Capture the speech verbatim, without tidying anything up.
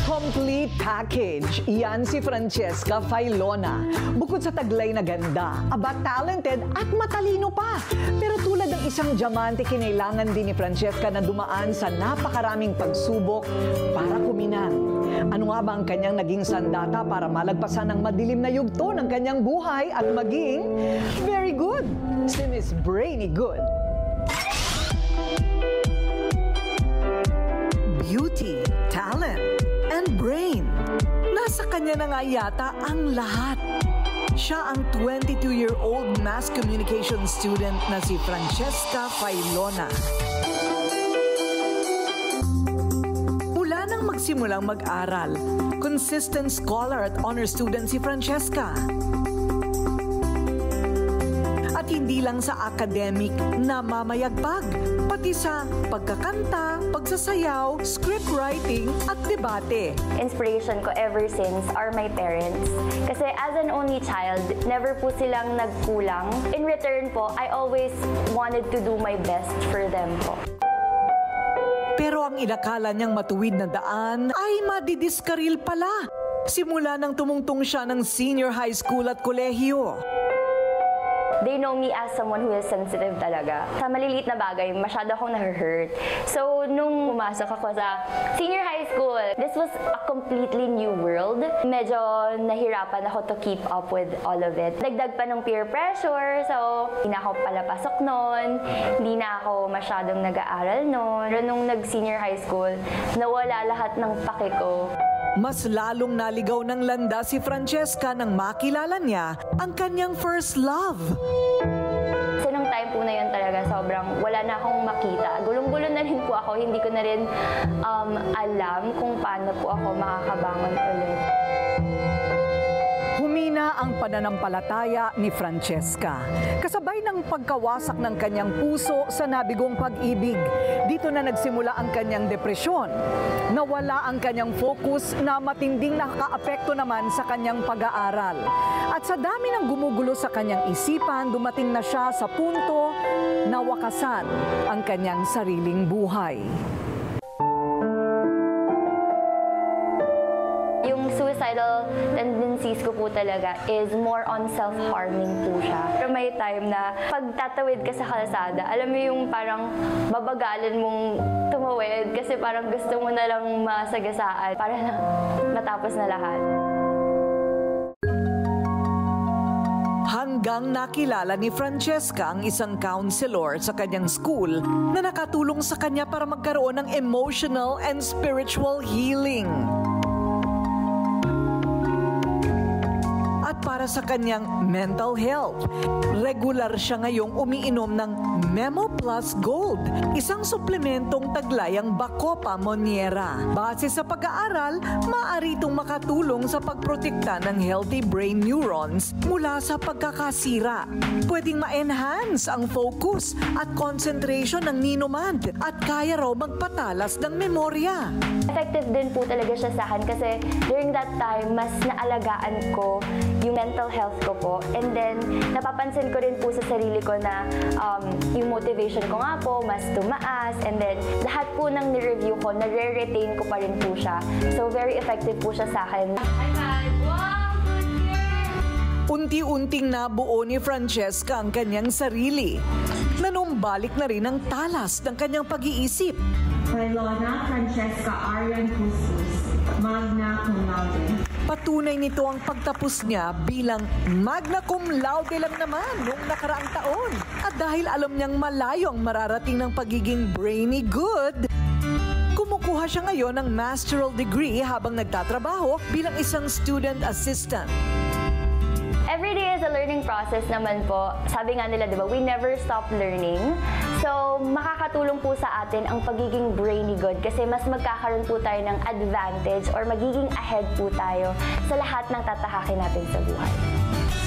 Complete package. Yan si Francesca Failona. Bukod sa taglay na ganda, aba talented at matalino pa. Pero tulad ng isang diamante, kinailangan din ni Francesca na dumaan sa napakaraming pagsubok para kuminang. Ano nga ba ang kanyang naging sandata para malagpasan ang madilim na yugto ng kanyang buhay at maging very good? Si Miss Brainy Good. Beauty, talent, and brain. Nasa kanya na nga yata ang lahat. Siya ang twenty-two-year-old mass communication student na si Francesca Failona. Mula nang magsimulang mag-aral, consistent scholar at honor student si Francesca. At hindi lang sa academic na mamayagpag, pati sa pagkakanta, pagsasayaw, script writing at debate. Inspiration ko ever since are my parents. Kasi as an only child, never po silang nagkulang. In return po, I always wanted to do my best for them po. Pero ang inakala niyang matuwid na daan ay madidiskaril pala. Simula nang tumungtong siya ng senior high school at kolehiyo. They know me as someone who is sensitive talaga. Sa maliliit na bagay, masyado akong na-hurt. So, nung pumasok ako sa senior high school, this was a completely new world. Medyo nahirapan ako to keep up with all of it. Dagdag pa ng peer pressure, so hindi na ako palapasok noon, hindi na ako masyadong nag-aaral noon. Pero nung nag-senior high school, nawala lahat ng pake ko. Mas lalong naligaw ng landa si Francesca nang makilala niya ang kanyang first love. So, nung time po na yun talaga, sobrang wala na akong makita. Gulong-gulo na rin po ako, hindi ko na rin um, alam kung paano po ako makakabangon ulit. Humina ang pananampalataya ni Francesca. Kasabay ng pagkawasak ng kanyang puso sa nabigong pag-ibig. Dito na nagsimula ang kanyang depresyon. Nawala ang kanyang focus na matinding nakakaapekto naman sa kanyang pag-aaral. At sa dami ng gumugulo sa kanyang isipan, dumating na siya sa punto na wakasan ang kanyang sariling buhay. Yung suicidal tendencies ko po talaga is more on self-harming po siya. Pero may time na pagtatawid ka sa kalsada, alam mo yung parang babagalan mong tumawid kasi parang gusto mo na lang masagasaan para na matapos na lahat. Hanggang nakilala ni Francesca ang isang counselor sa kanyang school na nakatulong sa kanya para magkaroon ng emotional and spiritual healing. At para sa kanyang mental health, regular siya ngayong umiinom ng Memo Plus Gold, isang suplementong taglayang Bacopa Monnieri. Base sa pag-aaral, maaari itong makatulong sa pagprotekta ng healthy brain neurons mula sa pagkakasira. Pwedeng ma-enhance ang focus at concentration ng ninuman at kaya raw magpatalas ng memorya. Effective din po talaga siya sa akin kasi during that time, mas naalagaan ko yung mental health ko po. And then, napapansin ko rin po sa sarili ko na um, yung motivation ko nga po, mas tumaas. And then, lahat po ng ni-review ko, nare-retain ko pa rin po siya. So, very effective po siya sa akin. Unti-unting nabuo ni Francesca ang kanyang sarili. Nanumbalik na rin ang talas ng kanyang pag-iisip. Failona Francesca Arian Cuscus, magna cum laude. Patunay nito ang pagtapos niya bilang magna cum laude lang naman noong nakaraang taon. At dahil alam niyang malayo ang mararating ng pagiging brainy good, kumukuha siya ngayon ng masteral degree habang nagtatrabaho bilang isang student assistant. Every day is a learning process naman po. Sabi nga nila, di ba, we never stop learning. So, makakatulong po sa atin ang pagiging brainy good kasi mas magkakaroon po tayo ng advantage or magiging ahead po tayo sa lahat ng tatahakin natin sa buhay.